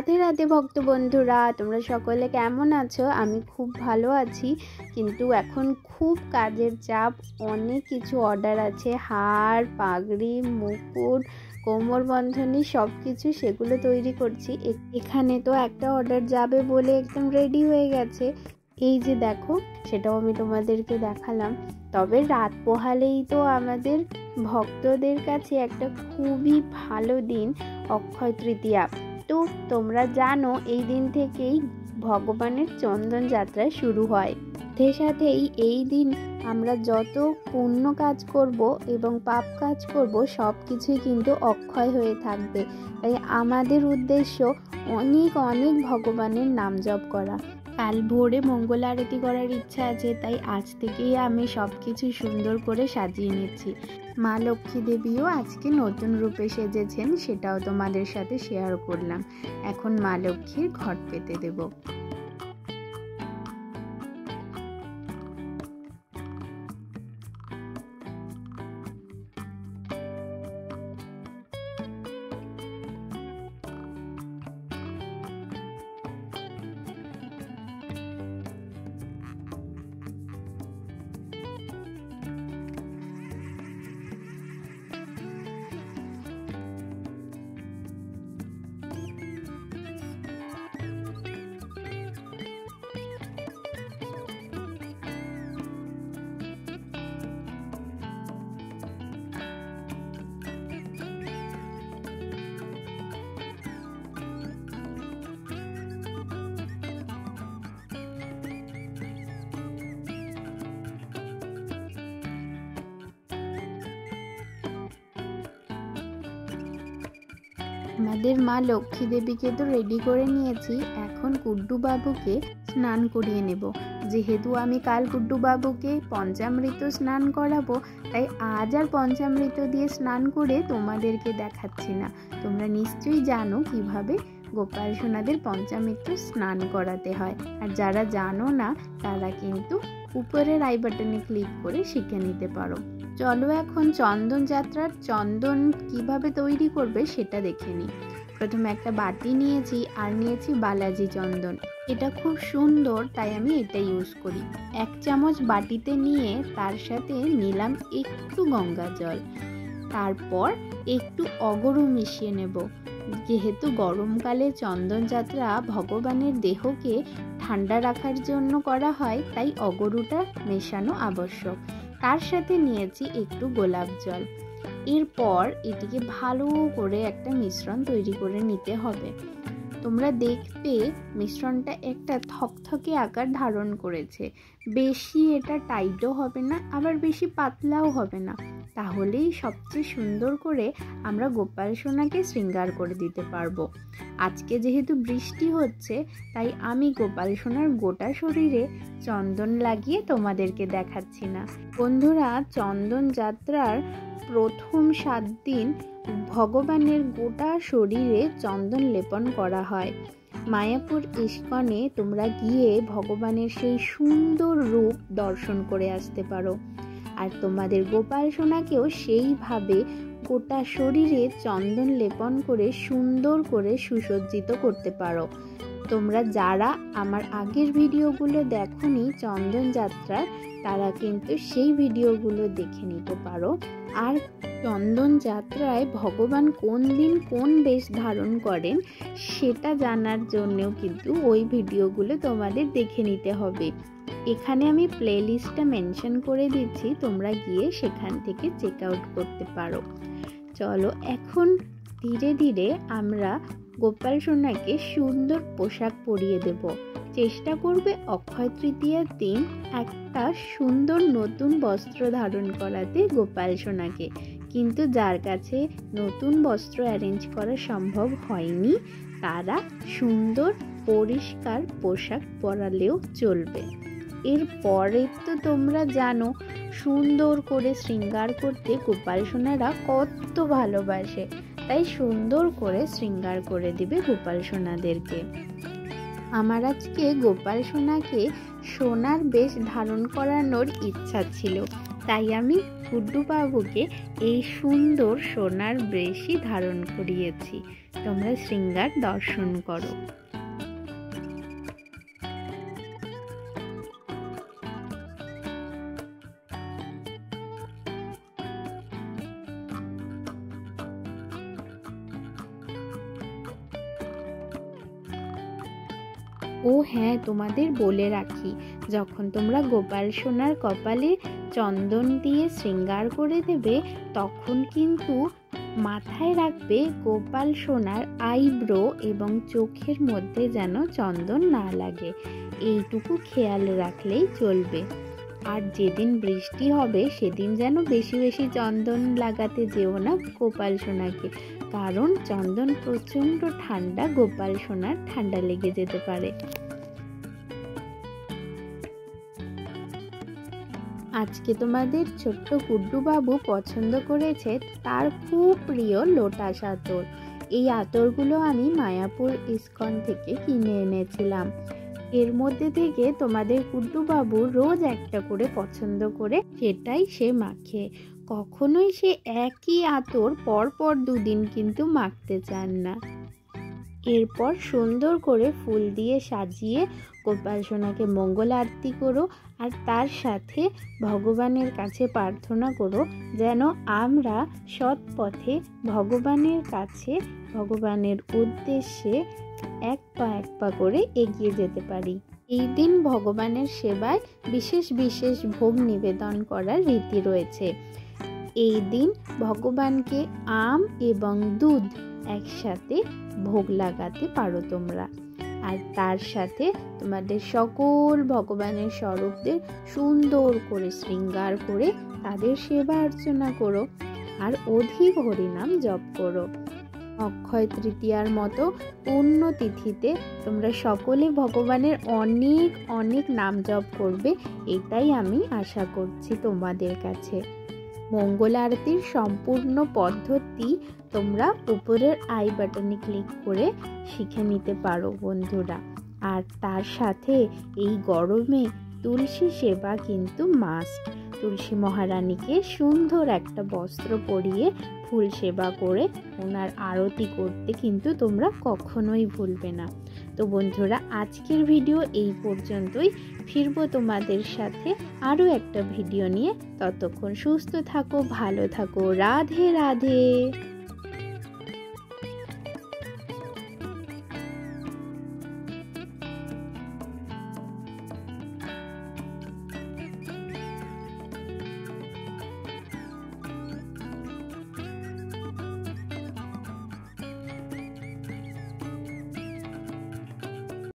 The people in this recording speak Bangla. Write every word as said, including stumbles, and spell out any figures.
রাধে রাধে ভক্ত বন্ধুরা, তোমরা সকলে কেমন আছো? আমি খুব ভালো আছি, কিন্তু এখন খুব কাজের চাপ। অনেক কিছু অর্ডার আছে, হার, পাগড়ি, মুকুট, কোমর বন্ধনী সব কিছু, সেগুলো তৈরি করছি। এখানে তো একটা অর্ডার যাবে বলে একদম রেডি হয়ে গেছে। এই যে দেখো, সেটাও আমি তোমাদেরকে দেখালাম। তবে রাত পোহালেই তো আমাদের ভক্তদের কাছে একটা খুবই ভালো দিন, অক্ষয় তৃতীয়া। তো তোমরা জানো এই দিন থেকেই ভগবানের চন্দন যাত্রা শুরু হয়। সাথে সাথেই এই দিন আমরা যত পুণ্য কাজ করব এবং পাপ কাজ করব সব কিছুই কিন্তু অক্ষয় হয়ে থাকবে। তাই আমাদের উদ্দেশ্য অনেক অনেক ভগবানের নাম জপ করা। কাল ভোরে মঙ্গল আরতি করার ইচ্ছা আছে, তাই আজ থেকেই আমি সব কিছু সুন্দর করে সাজিয়ে নিচ্ছি। মা লক্ষ্মী দেবীও আজকে নতুন রূপে সেজেছেন, সেটাও তোমাদের সাথে শেয়ার করলাম। এখন মা লক্ষ্মীর ঘট পেতে দেব। আমাদের মা লক্ষ্মী দেবীকে তো রেডি করে নিয়েছি, এখন কুড্ডু বাবুকে স্নান করিয়ে নেব। যেহেতু আমি কাল কুড্ডু বাবুকে পঞ্চামৃত স্নান করাবো, তাই আজ আর পঞ্চামৃত দিয়ে স্নান করে তোমাদেরকে দেখাচ্ছি না। তোমরা নিশ্চয়ই জানো কিভাবে গোপাল সোনাদের পঞ্চামৃত স্নান করাতে হয়, আর যারা জানো না তারা কিন্তু উপরের আই বাটনে ক্লিক করে শিখে নিতে পারো। চলো এখন চন্দন যাত্রার চন্দন কিভাবে তৈরি করবে সেটা দেখে নিই। প্রথমে একটা বাটি নিয়েছি, আর নিয়েছি বালাজি চন্দন। এটা খুব সুন্দর, তাই আমি এটা ইউজ করি। এক চামচ বাটিতে নিয়ে তার সাথে নিলাম একটু গঙ্গা জল, তারপর একটু অগরু মিশিয়ে নেব। যেহেতু গরমকালে চন্দন যাত্রা ভগবানের দেহকে ঠান্ডা রাখার জন্য করা হয়, তাই অগরুটা মেশানো আবশ্যক। তার সাথে নিয়েছি একটু গোলাপ জল। এরপর এটিকে ভালো করে একটা মিশ্রণ তৈরি করে নিতে হবে। তোমরা দেখবে মিশ্রণটা একটা থকথকে আকার ধারণ করেছে। বেশি এটা টাইটও হবে না, আবার বেশি পাতলাও হবে না। তাহলেই সবচেয়ে সুন্দর করে আমরা গোপাল সোনাকে শৃঙ্গার করে দিতে পারবো। আজকে যেহেতু বৃষ্টি হচ্ছে, তাই আমি গোপাল সোনার গোটা শরীরে চন্দন লাগিয়ে তোমাদেরকে দেখাচ্ছি না। বন্ধুরা, চন্দন যাত্রার প্রথম সাত দিন ভগবানের গোটা শরীরে চন্দন লেপন করা হয়। মায়াপুর ইস্কনে তোমরা গিয়ে ভগবানের সেই সুন্দর রূপ দর্শন করে আসতে পারো, আর তোমাদের গোপাল সোনাকেও সেইভাবে গোটা শরীরে চন্দন লেপন করে সুন্দর করে সুসজ্জিত করতে পারো। তোমরা যারা আমার আগের ভিডিওগুলো দেখোনি চন্দন যাত্রার, তারা কিন্তু সেই ভিডিওগুলো দেখে নিতে পারো। আর চন্দন যাত্রায় ভগবান কোন দিন কোন বেশ ধারণ করেন সেটা জানার জন্যও কিন্তু ওই ভিডিওগুলো তোমাদের দেখে নিতে হবে। এখানে আমি প্লে লিস্টটা মেনশন করে দিচ্ছি, তোমরা গিয়ে সেখান থেকে চেক আউট করতে পারো। চলো এখন ধীরে ধীরে আমরা গোপাল সোনাকে সুন্দর পোশাক পরিয়ে দেব। চেষ্টা করবে অক্ষয় তৃতীয়ার দিন একটা সুন্দর নতুন বস্ত্র ধারণ করাতে গোপাল সোনাকে। কিন্তু যার কাছে নতুন বস্ত্র অ্যারেঞ্জ করা সম্ভব হয়নি, তারা সুন্দর পরিষ্কার পোশাক পরালেও চলবে। এরপরে তো তোমরা জানো সুন্দর করে শৃঙ্গার করতে গোপাল সোনারা কত ভালোবাসে, তাই সুন্দর করে শৃঙ্গার করে দিবে গোপাল সোনাদেরকে। আমার আজকে গোপাল সোনাকে সোনার বেশ ধারণ করানোর ইচ্ছা ছিল, তাই আমি কুড্ডু বাবুকে এই সুন্দর সোনার বেশই ধারণ করিয়েছি। তোমরা শৃঙ্গার দর্শন করো। ও হ্যাঁ, তোমাদের বলে রাখি, যখন তোমরা গোপাল সোনার কপালে চন্দন দিয়ে শৃঙ্গার করে দেবে তখন কিন্তু মাথায় রাখবে গোপাল সোনার আইব্রো এবং চোখের মধ্যে যেন চন্দন না লাগে, এইটুকু খেয়াল রাখলেই চলবে। আর যেদিন বৃষ্টি হবে সেদিন যেন বেশি বেশি চন্দন লাগাতে যেও না গোপাল সোনাকে, কারণ চন্দন প্রচণ্ড ঠান্ডা, গোপাল সোনার ঠান্ডা লেগে যেতে পারে। আজকে তোমাদের ছোট্ট গুড্ডু বাবু পছন্দ করেছে তার খুব প্রিয় লোটাস আতর। এই আতরগুলো আমি মায়াপুর ইস্কন থেকে কিনে এনেছিলাম। এর মধ্যে থেকে তোমাদের গুড্ডু বাবু রোজ একটা করে পছন্দ করে সেটাই সে মাখে। কখনোই সে একই আতর পরপর দুদিন কিন্তু মাখতে চান না। এরপর সুন্দর করে ফুল দিয়ে সাজিয়ে গোপাল সোনাকে মঙ্গল আরতি করো, আর তার সাথে ভগবানের কাছে প্রার্থনা করো যেন আমরা সৎ পথে ভগবানের কাছে, ভগবানের উদ্দেশ্যে এক পা এক পা করে এগিয়ে যেতে পারি। এই দিন ভগবানের সেবায় বিশেষ বিশেষ ভোগ নিবেদন করার রীতি রয়েছে। এই দিন ভগবানকে আম এবং দুধ একসাথে ভোগ লাগাতে পারো তোমরা। আর তার সাথে তোমাদের সকল ভগবানের স্বরূপদের সুন্দর করে শৃঙ্গার করে তাদের সেবা অর্চনা করো আর অধিক হরিনাম জপ করো। অক্ষয় তৃতীয়ার মতো পূর্ণ তিথিতে তোমরা সকলে ভগবানের অনেক অনেক নাম জপ করবে, এটাই আমি আশা করছি তোমাদের কাছে। মঙ্গল আরতির সম্পূর্ণ পদ্ধতি তোমরা উপরের আই বাটনে ক্লিক করে শিখে নিতে পারো বন্ধুরা। আর তার সাথে এই গরমে তুলসী সেবা কিন্তু মাস্ট। তুলসী মহারানীকে সুন্দর একটা বস্ত্র পরিয়ে ফুল সেবা করে ওনার আরতি করতে কিন্তু তোমরা কখনোই ভুলবে না। তো বন্ধুরা, আজকের ভিডিও এই পর্যন্তই। ফিরবো তোমাদের সাথে আরও একটা ভিডিও নিয়ে। ততক্ষণ সুস্থ থাকো, ভালো থাকো। রাধে রাধে।